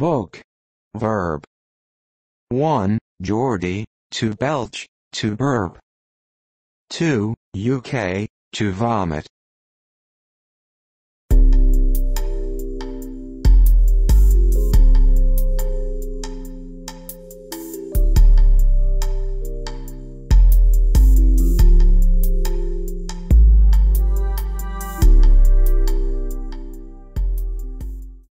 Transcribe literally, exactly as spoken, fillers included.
bowk. Verb. one. Geordie, to belch, to burp. two. U K, to vomit.